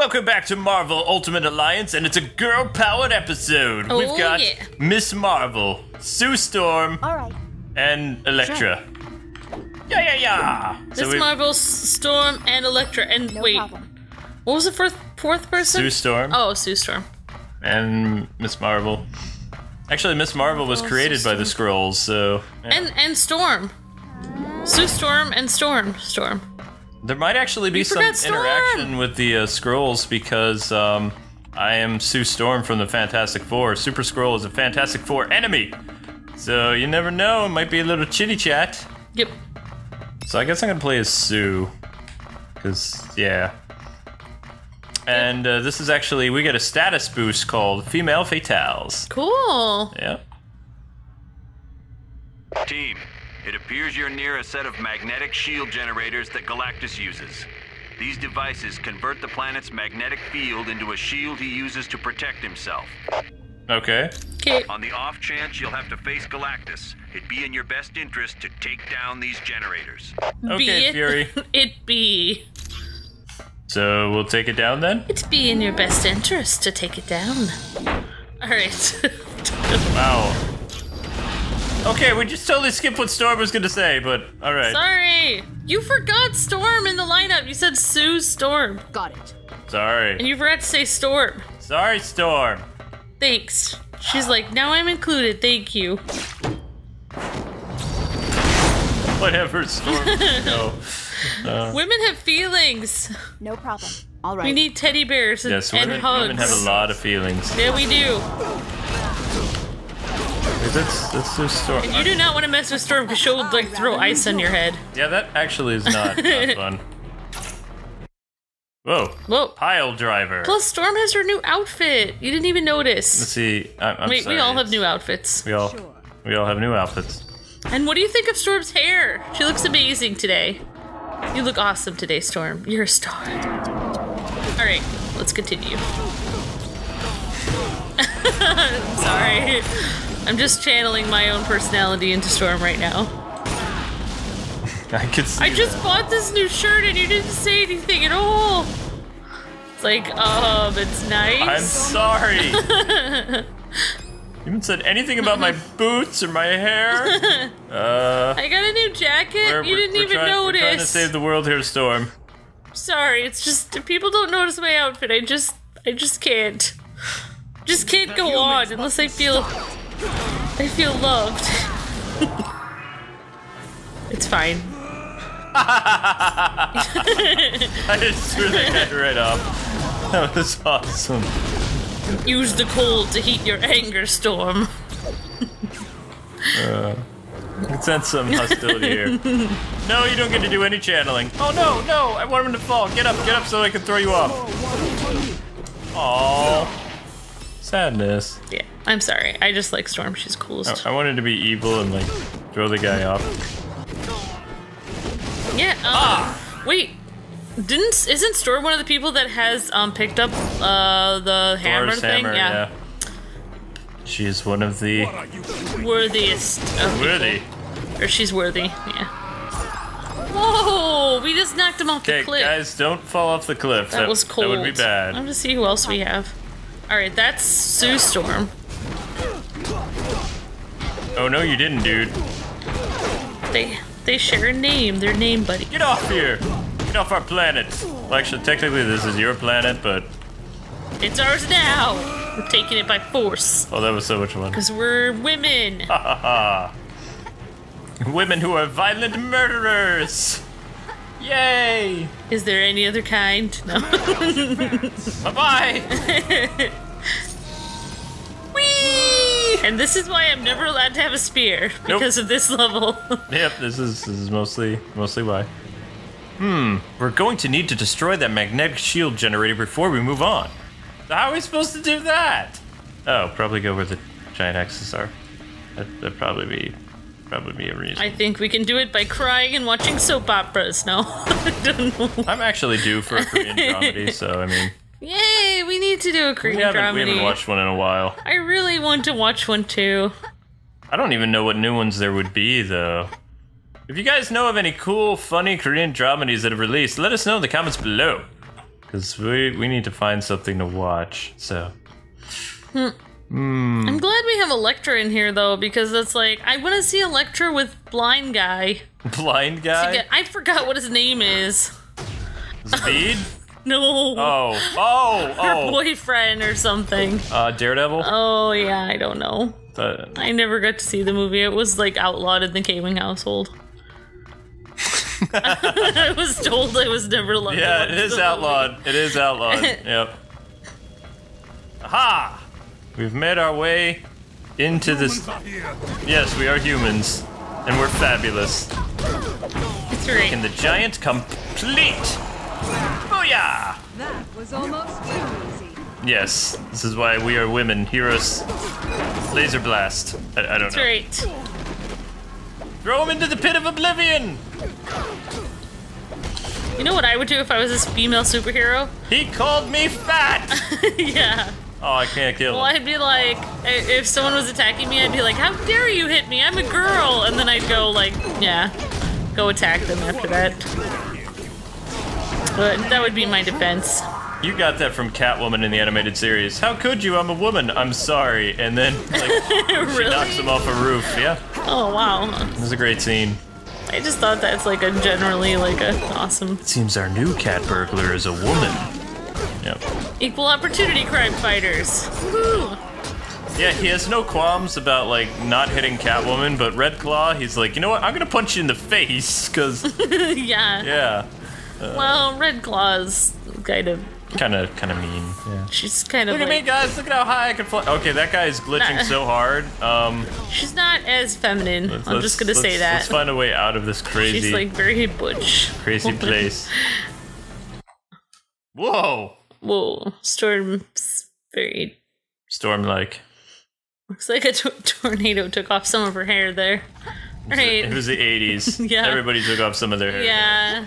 Welcome back to Marvel Ultimate Alliance, and it's a girl-powered episode. Oh, We've got yeah. Miss Marvel, Sue Storm, and Elektra. Yeah. Miss Marvel, Storm, and Elektra. And wait, what was the fourth person? Sue Storm. Oh, Sue Storm. And Miss Marvel. Actually, Miss Marvel was created by the Skrulls, so... Yeah. And Storm. Sue Storm and Storm. There might actually be some interaction with the Skrulls because I am Sue Storm from the Fantastic Four. Super Skrull is a Fantastic Four enemy. So you never know, it might be a little chitty chat. Yep. So I guess I'm gonna play as Sue. Because, yeah. And this is actually, we get a status boost called Female Fatales. Cool. Yep. Team, it appears you're near a set of magnetic shield generators that Galactus uses. These devices convert the planet's magnetic field into a shield he uses to protect himself. Okay. On the off chance you'll have to face Galactus, it'd be in your best interest to take down these generators. Okay, Fury. It be. So we'll take it down then? It'd be in your best interest to take it down. Alright. Wow. Okay, we just totally skipped what Storm was gonna say, but alright. Sorry! You forgot Storm in the lineup. You said Sue Storm. Got it. Sorry. And you forgot to say Storm. Sorry, Storm. Thanks. She's like, now I'm included, thank you. Whatever, Storm. No. Women have feelings. No problem. All right. We need teddy bears and, Yes, and hugs. women have a lot of feelings. Yeah, we do. Let's do Storm. And you do not want to mess with Storm because she'll like throw ice on your head. Yeah, that actually is not fun. Whoa. Pile driver. Plus, Storm has her new outfit. You didn't even notice. Let's see. I'm Wait, sorry. we all have new outfits. We all have new outfits. And what do you think of Storm's hair? She looks amazing today. You look awesome today, Storm. You're a star. All right, let's continue. I'm sorry. I'm just channeling my own personality into Storm right now. I could see I just bought this new shirt and you didn't say anything at all. It's like, it's nice. I'm sorry. You haven't said anything about my boots or my hair. I got a new jacket. You didn't even notice. We're trying to save the world here, Storm. Sorry, it's just people don't notice my outfit. I just can't. Just can't go on unless I feel loved. It's fine. I just threw that guy right off. That was awesome. Use the cold to heat your anger, Storm. I can sense some hostility here. No, you don't get to do any channeling. Oh no, I want him to fall. Get up so I can throw you off. Aww. Sadness. Yeah, I'm sorry. I just like Storm. She's coolest. I wanted to be evil and like throw the guy off. Yeah, wait. Isn't Storm one of the people that has picked up the hammer thing? Yeah. She is one of the worthiest of people. Or she's worthy, yeah. Whoa, we just knocked him off the cliff. Okay, guys, don't fall off the cliff. That was cold. That would be bad. I'm gonna see who else we have. Alright, that's Sue Storm. Oh no, you didn't, dude. They share a name. They're name buddies. Get off here! Get off our planet! Well, actually, technically this is your planet, but... It's ours now! We're taking it by force. Oh, that was so much fun. Because we're women. Ha ha ha! Women who are violent murderers! Yay! Is there any other kind? No. Bye-bye! Whee! And this is why I'm never allowed to have a spear, because of this level. Yep, this is mostly why. We're going to need to destroy that magnetic shield generator before we move on. So how are we supposed to do that? Oh, probably go where the giant axes are. That'd probably be a reason. I think we can do it by crying and watching soap operas. No, I don't know. I'm actually due for a Korean dramedy, so I mean... Yay, we need to do a Korean dramedy. We haven't watched one in a while. I really want to watch one too. I don't even know what new ones there would be, though. If you guys know of any cool, funny Korean dramedies that have released, let us know in the comments below. because we need to find something to watch. So. I'm glad we have Elektra in here though, because it's like I want to see Elektra with blind guy. Blind guy? I forgot what his name is. Speed? No. Oh. Her boyfriend or something. Daredevil? Oh yeah, I don't know. I never got to see the movie. It was like outlawed in the Kwing household. I was told I was never allowed. Yeah, it is outlawed. It is outlawed. Yep. Aha! We've made our way into this. Yes, we are humans, and we're fabulous. That's right. Making the giant complete. Booyah! That was almost too easy. Yes, this is why we are women heroes. Laser blast. I don't That's know. right. Throw him into the pit of oblivion. You know what I would do if I was this female superhero? He called me fat. Yeah. Oh, I can't kill him. Well, I'd be like, if someone was attacking me, I'd be like, how dare you hit me? I'm a girl. And then I'd go like, yeah, go attack them after that. But that would be my defense. You got that from Catwoman in the animated series. How could you? I'm a woman. I'm sorry. And then, like, she knocks him off a roof. Yeah. Oh, wow. It was a great scene. I just thought that's like a generally like a awesome. It seems our new cat burglar is a woman. Yep. Equal opportunity crime fighters. Woo. Yeah, he has no qualms about, like, not hitting Catwoman, but Red Claw, he's like, you know what? I'm gonna punch you in the face, because... Yeah. Yeah. Well, Red Claw's kind of mean. Yeah. She's kind of Look at me, guys. Look at how high I can fly. Okay, that guy is glitching so hard. She's not as feminine. I'm just gonna say that. Let's find a way out of this crazy... She's, like, very butch. Crazy place. Whoa! Whoa. Storm's very... Storm-like. Looks like a tornado took off some of her hair there. Right. It was the 80s. Yeah. Everybody took off some of their hair. Yeah.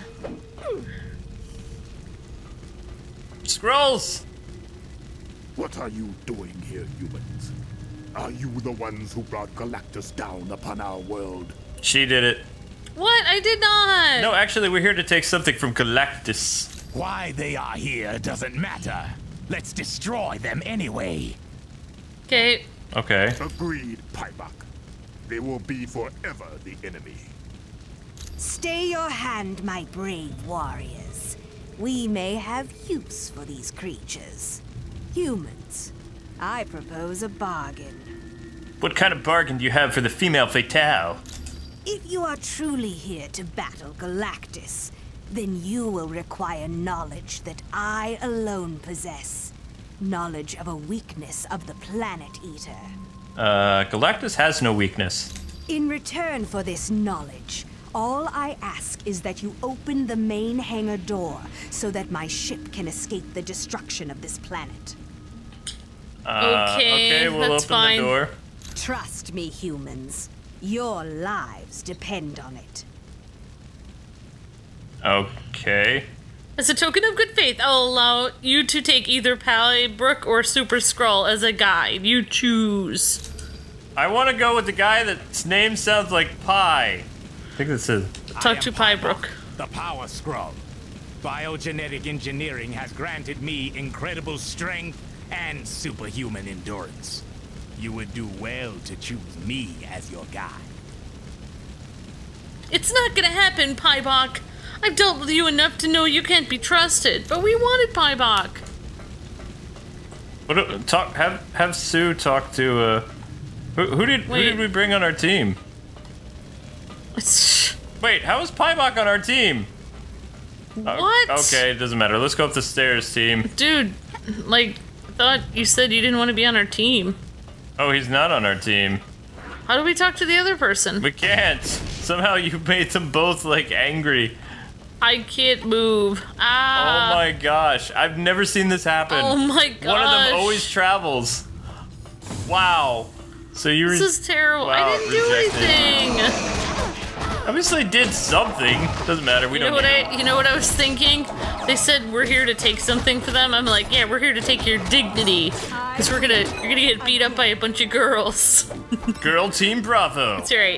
Skrulls! What are you doing here, humans? Are you the ones who brought Galactus down upon our world? She did it. What? I did not. No, actually, we're here to take something from Galactus. Why they are here doesn't matter. Let's destroy them anyway. Okay. Okay. Agreed, Paibok. They will be forever the enemy. Stay your hand, my brave warriors. We may have use for these creatures. Humans, I propose a bargain. What kind of bargain do you have for the female Fatale? If you are truly here to battle Galactus, then you will require knowledge that I alone possess. Knowledge of a weakness of the Planet Eater. Galactus has no weakness. In return for this knowledge, all I ask is that you open the main hangar door so that my ship can escape the destruction of this planet. Okay, we'll that's open fine. the door. Trust me, humans. Your lives depend on it. Okay. As a token of good faith, I'll allow you to take either Palybrook or Super Skrull as a guide. You choose. I want to go with the guy that's name sounds like pie. I think this is. Talk to Palybrook. The Power Skrull. Biogenetic engineering has granted me incredible strength and superhuman endurance. You would do well to choose me as your guide. It's not gonna happen, Palybrook. I've dealt with you enough to know you can't be trusted, but we wanted Palybrook. What? Have Sue talk to. Who did we bring on our team? Wait, how is Palybrook on our team? What? Okay, it doesn't matter. Let's go up the stairs, team. Dude, like, I thought you said you didn't want to be on our team. Oh, he's not on our team. How do we talk to the other person? We can't. Somehow you made them both, like, angry. I can't move. Ah. Oh my gosh. I've never seen this happen. Oh my gosh. One of them always travels. Wow. So you This is terrible. Wow, I didn't do anything. Obviously did something. Doesn't matter. We don't need it. You know what I was thinking? They said we're here to take something for them. I'm like, yeah, we're here to take your dignity. Because you're gonna get beat up by a bunch of girls. Girl Team Bravo. That's right.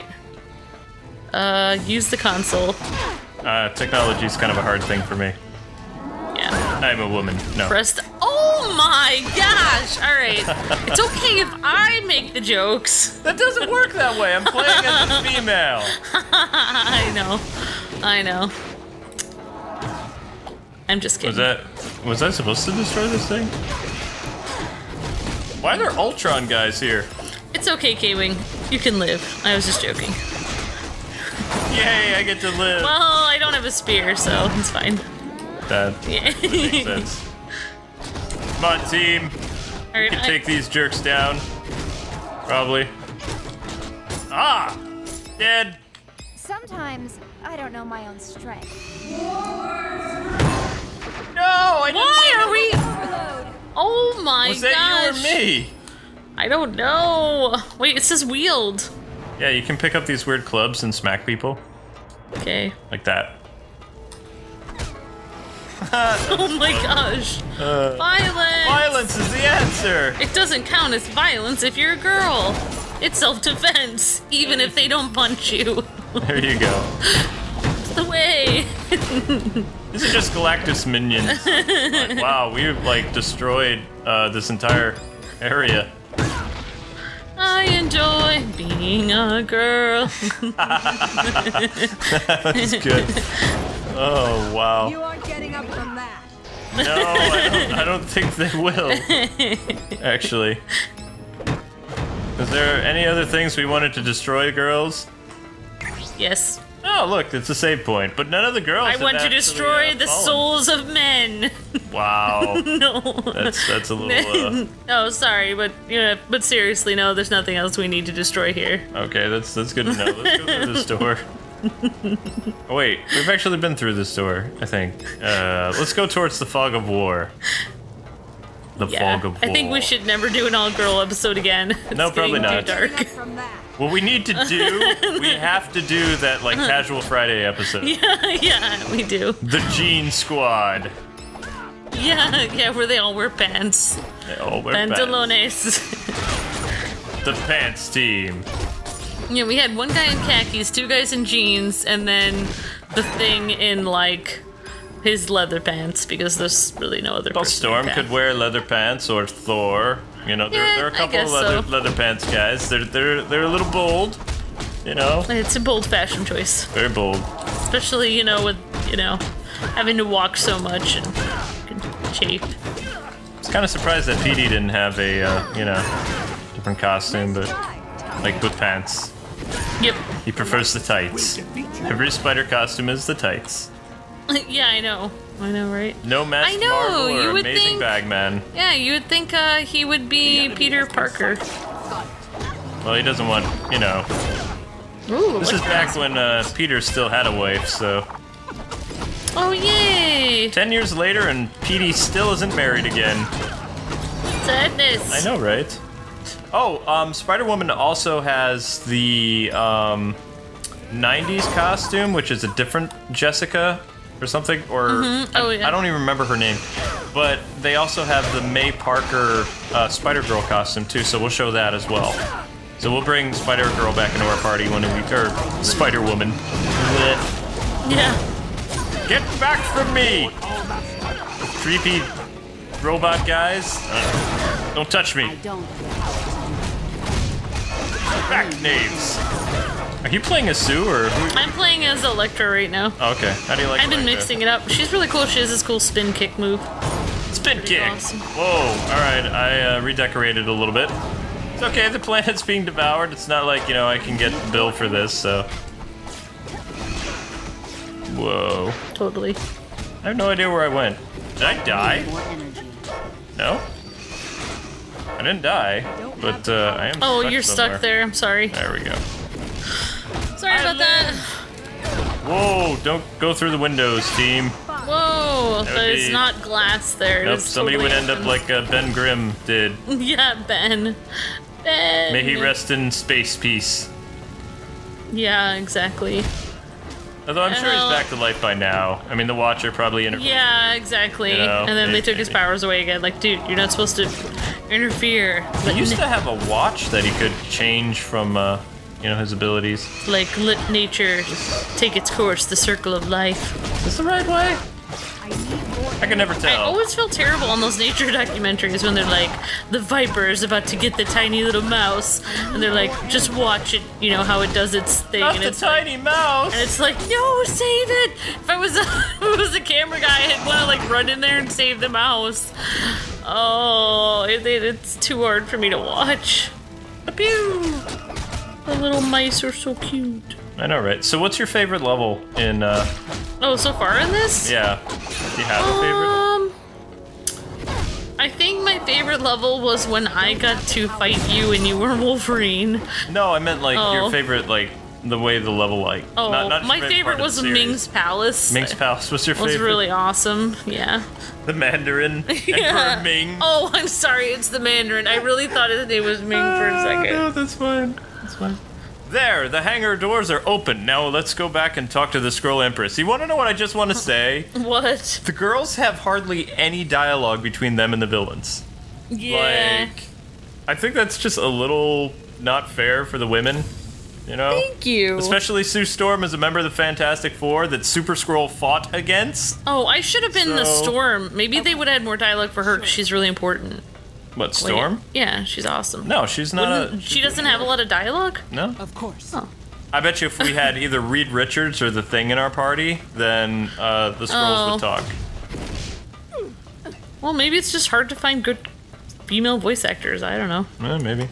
Use the console. Technology's kind of a hard thing for me. Yeah. I'm a woman. No. Press the. Oh my gosh! All right, it's okay if I make the jokes. That doesn't work that way. I'm playing as a female. I know. I know. I'm just kidding. Was I supposed to destroy this thing? Why are there Ultron guys here? It's okay, Kwing. You can live. I was just joking. Yay, I get to live. Well, I don't have a spear, so it's fine. That makes sense. Come on, team. All right, We can take these jerks down. Probably. Ah! Dead. Sometimes I don't know my own strength. No, I didn't. Why are we? Oh my Was that gosh! you or me? I don't know. Wait, it says wield. Yeah, you can pick up these weird clubs and smack people. Okay. Like that. Oh my gosh. Violence! Violence is the answer! It doesn't count as violence if you're a girl. It's self-defense, even if they don't punch you. There you go. It's the way. These are just Galactus minions. Like, wow, we've like destroyed this entire area. I enjoy being a girl. That's good. Oh, wow. You aren't getting up from that. No, I don't think they will. Actually. Is there any other things we wanted to destroy, girls? Yes. Oh, look, it's a save point, but none of the girls. I want to destroy the souls of men. Wow. No. That's a little. Oh, sorry, but but seriously, no. There's nothing else we need to destroy here. Okay, that's good to know. Let's go through this door. Oh, wait, we've actually been through this door, I think. Let's go towards the fog of war. The fog of war. I think we should never do an all-girl episode again. No, probably not. Too dark. What we need to do, we have to do that like Casual Friday episode. Yeah, we do. The Jean Squad. Yeah, where they all wear pants. They all wear pants. Pantalones. The Pants Team. Yeah, we had one guy in khakis, two guys in jeans, and then the Thing in like his leather pants because there's really no other. Well, person Storm in could wear leather pants, or Thor. You know, there are a couple of leather pants guys. They're a little bold. You know. It's a bold fashion choice. Very bold. Especially with having to walk so much and chafe. I was kind of surprised that PD didn't have a different costume, but like with pants. Yep. He prefers the tights. Every spider costume is the tights. Yeah, I know. I know, right? No Masked Marvel or Amazing Bagman. Yeah, you would think he would be Peter Parker. Well, he doesn't want, Ooh, This is back when Peter still had a wife, so. Oh, yay! 10 years later, and PD still isn't married again. Sadness. I know, right? Oh, Spider-Woman also has the 90s costume, which is a different Jessica or something, or Oh, yeah. I don't even remember her name. But they also have the May Parker Spider-Girl costume too, so we'll show that as well. So we'll bring Spider-Girl back into our party when or Spider-Woman. Yeah. Get back from me! Creepy robot guys. Don't touch me. Back, knaves. Are you playing as Sue or who? I'm playing as Electra right now. Oh, okay. How do you like I've been Electra? mixing it up. She's really cool. She has this cool spin kick move. Spin Pretty kick! awesome. Whoa, alright, I redecorated a little bit. It's okay, the planet's being devoured. It's not like, I can get the bill for this, so. Whoa. Totally. I have no idea where I went. Did I die? No? I didn't die, but I am Oh, stuck you're somewhere. stuck there. I'm sorry. There we go. Sorry about that. Whoa, don't go through the windows, team. Whoa, That would there's be- not glass there. Nope, It's somebody totally would end up open. like Ben Grimm did. Yeah, Ben. Ben. May he rest in space peace. Yeah, exactly. Although I'm sure he's back to life by now. I mean, the Watcher probably intervened. Yeah, exactly. And then they took his powers away again. Like, dude, you're not supposed to interfere. He used to have a watch that he could change from, his abilities. Like, let nature take its course, the circle of life. Is this the right way? I need more I can never I tell. always feel terrible on those nature documentaries when they're like, the viper is about to get the tiny little mouse, and they're like, just watch it, you know, how it does its thing. Not and the it's tiny mouse! And it's like, no, save it! If I was a camera guy, I'd want to like run in there and save the mouse. Oh, it's too hard for me to watch. Pew! The little mice are so cute. I know, right? So what's your favorite level in, Oh, so far in this? Yeah. Do you have a favorite? I think my favorite level was when I got to fight you and you were Wolverine. No, I meant like your favorite, like the way the level like. Oh, not my favorite was Ming's Palace. Ming's Palace was your favorite. Was really awesome. Yeah. The Mandarin. Yeah. Emperor Ming. Oh, I'm sorry. It's the Mandarin. I really thought his name was Ming for a second. No, that's fine. That's fine. There, the hangar doors are open. Now let's go back and talk to the Skrull Empress. You want to know what I just want to say? What? The girls have hardly any dialogue between them and the villains. Yeah. Like, I think that's just a little not fair for the women. You know? Thank you. Especially Sue Storm as a member of the Fantastic Four that Super Skrull fought against. Oh, I should have been the Storm. Maybe they would have had more dialogue for her because she's really important. What, Storm? Yeah, she's awesome. No, she's not She doesn't have a lot of dialogue? No? Of course. Oh. I bet you if we had either Reed Richards or the Thing in our party, then the Skrulls would talk. Well, maybe it's just hard to find good female voice actors. I don't know. Maybe.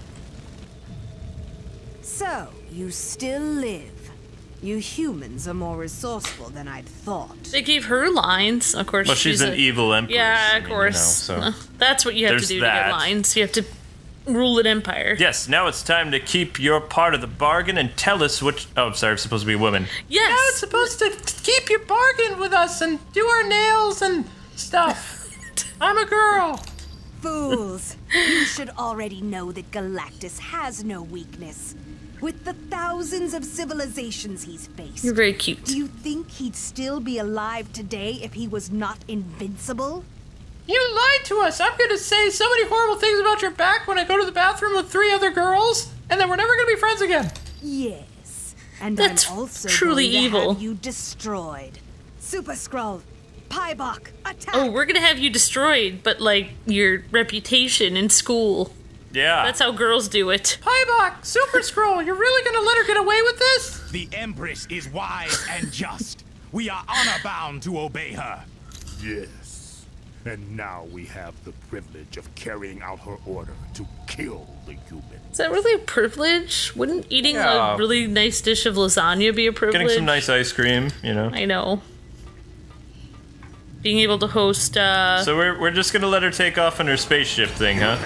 So, you still live. You humans are more resourceful than I'd thought. They gave her lines, of course. But she's an evil empress. Yeah, of course. You know, so. That's what you have to do to get lines. You have to rule an empire. Yes, now it's time to keep your part of the bargain and tell us what... Oh, I'm sorry, I'm supposed to be a woman. Yes! Now it's supposed to keep your bargain with us and do our nails and stuff. I'm a girl. Fools! You should already know that Galactus has no weakness. With the thousands of civilizations he's faced. You're very cute. Do you think he'd still be alive today if he was not invincible? You lied to us. I'm gonna say so many horrible things about your back when I go to the bathroom with 3 other girls, and then we're never gonna be friends again. Yes. And That's I'm also truly going to evil. have you destroyed. Super Skrull, Pybok, attack! Oh, we're gonna have you destroyed, but like your reputation in school. Yeah. That's how girls do it. Pybok, Super Skrull, you're really gonna let her get away with this? The Empress is wise and just. We are honor-bound to obey her. Yes. And now we have the privilege of carrying out her order to kill the humans. Is that really a privilege? Wouldn't eating Yeah. a really nice dish of lasagna be a privilege? Getting some nice ice cream, you know. I know. Being able to host, So we're just gonna let her take off on her spaceship thing, huh?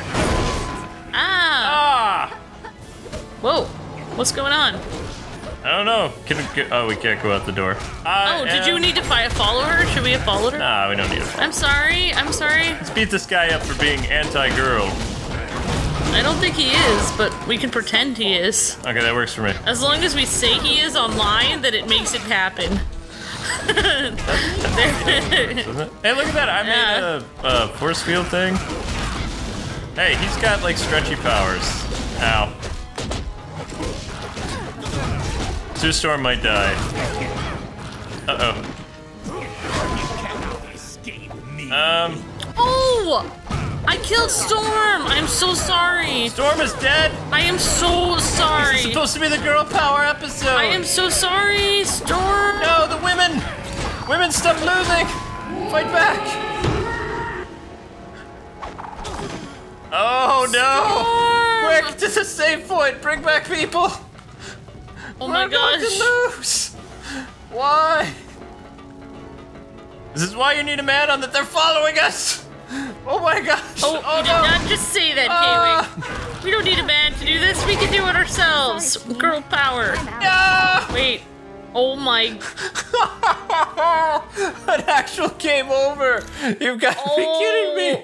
Ah! Whoa. What's going on? I don't know. Oh, we can't go out the door. Oh, did you need to follow her? Should we have followed her? Nah, we don't need it. I'm sorry. I'm sorry. Let's beat this guy up for being anti-girl. I don't think he is, but we can pretend he is. Okay, that works for me. As long as we say he is online, that it makes it happen. Doesn't it? Hey, look at that. I made a force field thing. Hey, he's got like stretchy powers. Ow. Sue Storm might die. Uh-oh. Oh! I killed Storm! I'm so sorry. Storm is dead? I am so sorry. This is supposed to be the girl power episode. I am so sorry, Storm. No, the women! Women, stop losing! Fight back! Oh no! Storm! Quick, to the save point! Bring back people! Oh my gosh. We're going to lose! Why? This is why you need a man on that they're following us! Oh my gosh! Oh, you did not just say that, Kwing. We don't need a man to do this. We can do it ourselves. Girl power. No! Wait. Oh my. An actual game over! You've got to be kidding me!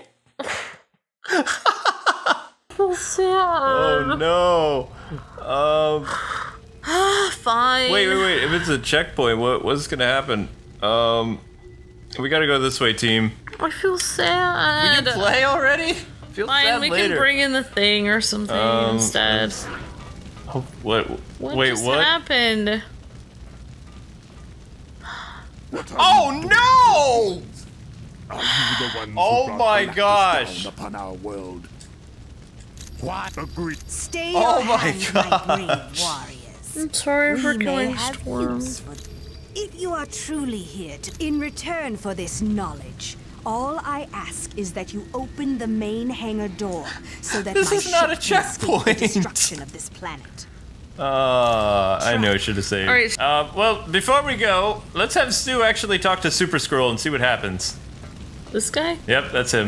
So sad. Oh no. Fine. Wait. If it's a checkpoint, what's gonna happen? We gotta go this way, team. I feel sad. Will you play already? Feel Fine, sad we later. can bring in the thing or something instead. Oh, what? What just happened? Oh no! Are you the ones Oh who my brought Galactus gosh. down upon our world? What? Agreed. Stay Oh your my hand, gosh. my brave warriors. I'm sorry for We may killing have Storm. use for if you are truly here in return for this knowledge, all I ask is that you open the main hangar door so that This my is not a ship can escape the checkpoint. destruction of this planet. I know I should have saved. All right. Well, before we go, let's have Stu actually talk to Super Skrull and see what happens. This guy? Yep, that's him.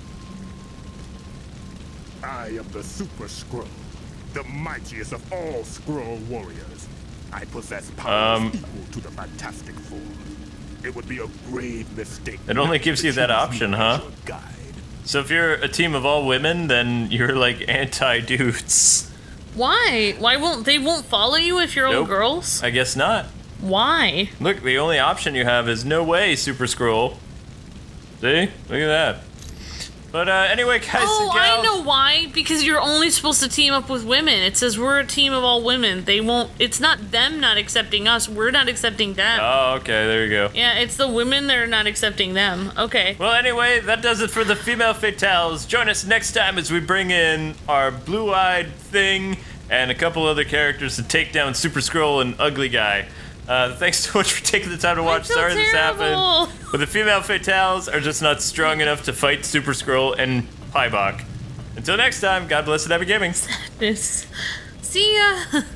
I am the Super Skrull, the mightiest of all Skrull warriors. I possess powers equal to the Fantastic Four. It would be a grave mistake. It only gives to you that choose option, me huh? as your guide. So if you're a team of all women, then you're like anti-dudes. Why? Why won't they follow you if you're all Nope. girls? I guess not. Why? Look, the only option you have is no way, Super Skrull. See? Look at that. But anyway, guys Oh, and gals. I know why. Because you're only supposed to team up with women. It says we're a team of all women. They won't. It's not them not accepting us. We're not accepting them. Oh, okay, there you go. Yeah, it's the women that are not accepting them. Okay. Well, anyway, that does it for the female fatales. Join us next time as we bring in our blue-eyed thing and a couple other characters to take down Super Skrull and Ugly Guy. Thanks so much for taking the time to watch. feel Sorry this terrible. happened. But the female fatales are just not strong enough to fight Super Skrull and Piebok. Until next time, God bless and happy gaming. This. See ya.